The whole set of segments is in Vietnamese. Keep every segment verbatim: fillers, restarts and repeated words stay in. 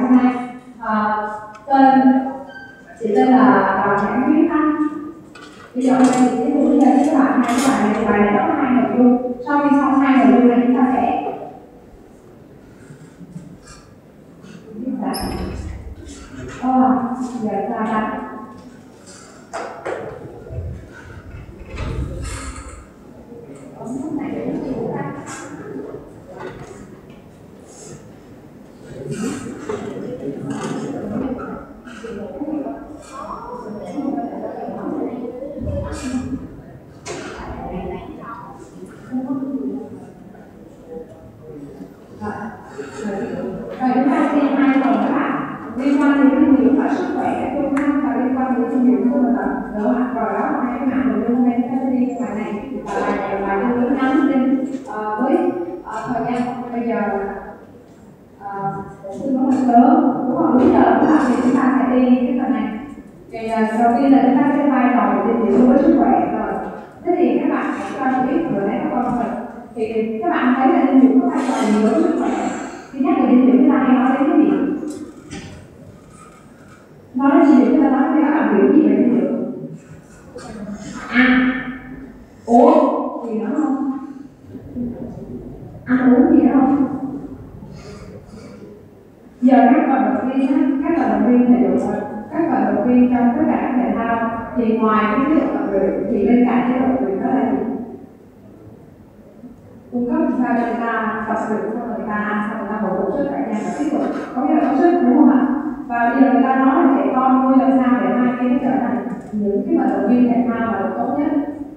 hôm nay. À, tên chị tên là Đào Nhãn Tuyết Anh. Bây giờ hôm nay chị sẽ hướng dẫn cho các bạn hai các bạn này bài này có hai nội dung. Sau khi xong hai nội dung này chúng ta sẽ Ờ, giờ ta đánh Rồi chúng ta xem hai phần các bạn liên quan đến dinh dưỡng và sức khỏe chung ha, và liên quan đến dinh dưỡng của mình tập đỡ mặt. Rồi đó là hai cái mạng nội dung nên chúng ta sẽ đi cái bài này, và bài này là bài tương đối ngắn nên uh, với uh, thời gian bây giờ uh, tương đối là sớm, đúng không? Bây giờ chúng ta thì chúng ta sẽ đi cái phần này. Thì uh, đầu tiên là chúng ta sẽ vai trò dinh dưỡng với sức khỏe. Rồi thế thì các bạn hãy cho tôi biết vừa nãy các con mình thì các bạn thấy là dinh dưỡng có vai trò gì với sức khỏe? Thứ nhất là dinh dưỡng chúng ta hay nói đến cái gì? Nói đến dinh dưỡng chúng ta nói đến các bạn hiểu gì về dinh dưỡng? Ăn, uống gì nữa không? Ăn uống gì nữa không? Giờ các vận động viên, các vận động viên thể dục, các vận động viên trong tất cả các thể thao thì ngoài cái chế độ tập luyện thì bên cạnh chế độ tập luyện đó là gì? Cung cấp cho người ta tập luyện, cho người ta ăn, cho người ta bổ sung sức khỏe nhanh và tiếp tục có nghĩa là có sức, đúng không ạ? Và bây giờ người ta nói là trẻ con nuôi làm sao để mai kia nó trở thành những cái vận động viên thể thao là tốt nhất.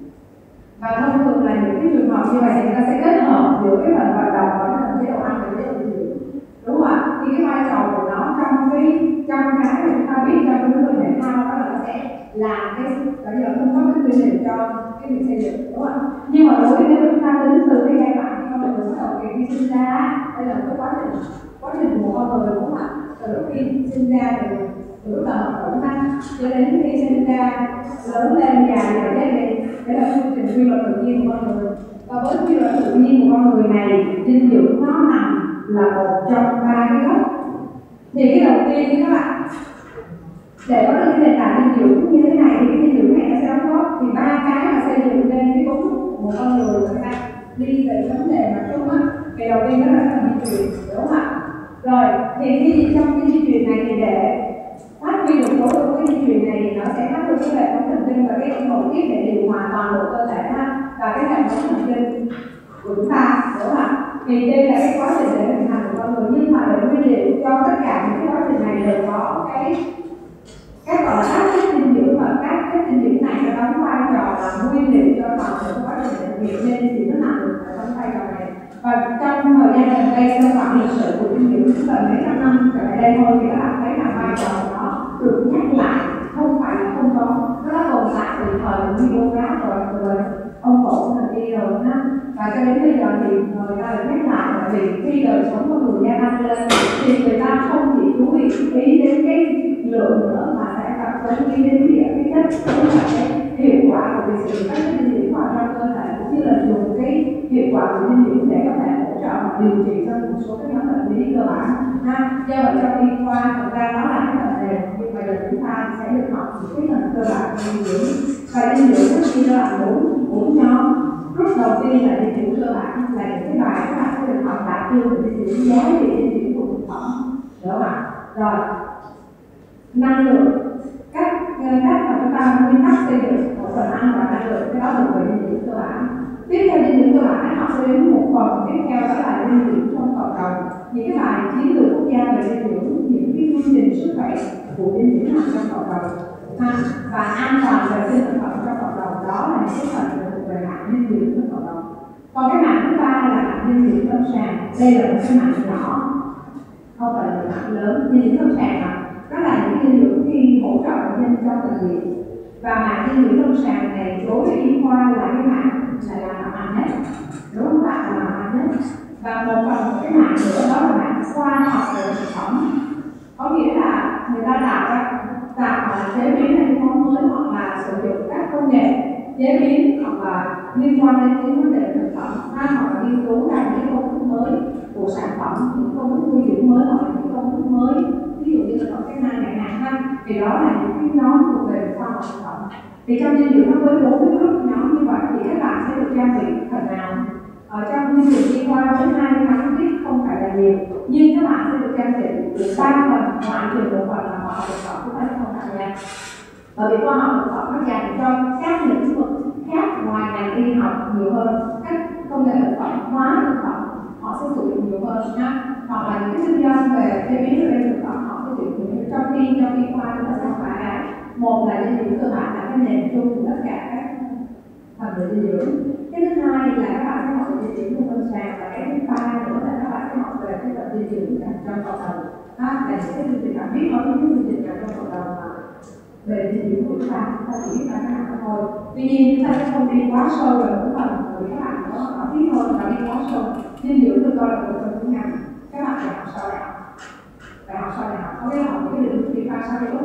Và thông thường là những cái trường hợp như vậy thì người ta sẽ kết hợp giữa cái phần vận động và cái phần chế độ ăn và chế độ dinh dưỡng, đúng không ạ? Thì cái vai trò của nó trong cái trong cái mà chúng ta biết trong cái lĩnh vực thể thao đó là nó sẽ làm cái gọi như là cung cấp cái nguyên liệu cho cái việc xây dựng, đúng không ạ? Nhưng mà đối với nếu chúng ta tính từ cái giai đoạn khi con người bắt đầu kỳ khi sinh ra, đây là một cái quá trình quá trình của con người, đúng không ạ? Từ lúc khi sinh ra rồi từ lúc là hoạt động ha cho đến khi sinh ra lớn lên già rồi chết đi, đây là quy trình quy luật tự nhiên của con người. Và với quy luật tự nhiên của con người này, dinh dưỡng nó nằm là một trong ba cái gốc. Thì cái đầu tiên thì các bạn để có được cái nền tảng dinh dưỡng như thế này thì cái dinh dưỡng này nó sẽ đóng góp thì ba cái mà xây dựng lên cái cấu trúc của một con người người ta đi về vấn đề mà chung á. Cái đầu tiên đó là cái di truyền, đúng không ạ? Rồi thì khi trong cái di truyền này thì để phát huy được tối ưu cái di truyền này thì nó sẽ phát huy cái hệ thống thần kinh và cái nội tiết để điều hòa toàn bộ cơ thể ha, và cái hệ thống thần kinh của chúng ta, đúng không ạ? Thì đây là cái quá trình để hình thành của con người, nhưng mà để nguyên liệu cho tất cả những cái quá trình này đều có cái các gọi là các chất dinh dưỡng, và các chất dinh dưỡng này nó đóng vai trò là nguyên liệu cho toàn bộ quá trình thực hiện nên thì nó nằm được ở trong vai trò này. Và trong thời gian gần đây trong khoảng lịch sử của dinh dưỡng chúng ta mấy trăm năm trở lại đây thôi thì các bạn thấy là vai trò của nó được nhắc lại, không phải là không có, nó đã tồn tại từ thời của Hippocrates rồi, rồi ông cổ là đi rồi ha. Và cho đến bây giờ thì người ta được nhắc lại là vì khi đời sống của người gia tăng lên thì người ta không chỉ chú ý ý đến cái lượng nữa mà sẽ tập trung ý đến địa cái chất cũng là cái hiệu quả của việc sử dụng các chất dinh dưỡng vào trong cơ thể, cũng như là dùng cái hiệu quả của dinh dưỡng để có thể hỗ trợ hoặc điều trị cho một số các nhóm bệnh lý cơ bản ha. Do vậy trong y khoa thực ra nó là cái phần nền, nhưng mà giờ chúng ta sẽ được học những cái phần cơ bản của dinh dưỡng. Và dinh dưỡng nó chia ra làm bốn bốn nhóm. Lúc đầu tiên là dinh dưỡng cơ bản, là những cái bài các bạn sẽ được học đại cương về dinh dưỡng, giá trị dinh dưỡng của thực phẩm, đúng không ạ? Rồi năng lượng, các các mà chúng ta nguyên tắc xây dựng một phần ăn và năng lượng, cái đó là về dinh dưỡng cơ bản. Tiếp theo dinh dưỡng cơ bản nó học sẽ đến một phần tiếp theo đó là dinh dưỡng trong cộng đồng, những cái bài chiến lược quốc gia về dinh dưỡng, những cái quy trình sức khỏe của dinh dưỡng học trong cộng đồng ha. Và an toàn vệ sinh thực phẩm trong cộng đồng, đó là những cái phần về mảng dinh dưỡng trong cộng đồng. Còn cái mảng thứ ba là mảng dinh dưỡng lâm sàng, đây là một cái mảng nhỏ, không phải là mảng lớn. Dinh dưỡng lâm sàng mà đó là những dinh dưỡng khi hỗ trợ bệnh nhân trong bệnh viện. Và mảng dinh dưỡng lâm sàng này đối với y khoa là cái mảng là làm mạnh nhất, đúng không bạn, là làm mạnh nhất. Và một phần một cái mảng nữa đó là mảng khoa học về thực phẩm, có nghĩa là người ta tạo ra tạo và chế biến ra những món mới, hoặc là sử dụng các công nghệ chế biến hoặc là liên quan đến những vấn đề thực phẩm, hoặc là nghiên cứu ra những công thức mới của sản phẩm, những công thức dinh dưỡng mới hoặc là những công thức mới thì đó là những cái nhóm thuộc về khoa học thực phẩm. Thì trong dinh dưỡng nó với bốn cái group nhóm như vậy thì các bạn sẽ được trang bị phần nào ở trong dinh dưỡng đi qua với hai cái kháng tiết không phải là nhiều, nhưng các bạn sẽ được trang bị được ba phần, ngoại trừ một phần là khoa học thực phẩm chúng ta không tham gia. Bởi vì khoa học thực phẩm nó dành cho các lĩnh vực khác ngoài ngành y học nhiều hơn, các công nghệ thực phẩm, hóa thực phẩm họ sẽ sử dụng nhiều hơn ha, hoặc là những cái kinh doanh về chế biến ra thực phẩm họ sẽ sử dụng nhiều. Trong khi trong y khoa chúng ta sẽ phải là một là dinh dưỡng cơ bản là cái nền chung của tất cả các thành phần dinh dưỡng. Cái thứ hai là các bạn sẽ học về dinh dưỡng của lâm sàng, và cái thứ ba nữa là các bạn sẽ học về cái vật dinh dưỡng trong cộng đồng. Đó là những cái chương trình bạn biết có những cái chương trình trong cộng đồng mà về dinh dưỡng của chúng ta, chúng ta chỉ biết là các bạn thôi. Tuy nhiên chúng ta sẽ không đi quá sâu vào những phần của các bạn có học biết hơn và đi quá sâu. Dinh dưỡng được coi là một phần của ngành, các bạn phải học sau đại học. Đại học sau đại học có cái học những cái lĩnh vực liên quan sau đây có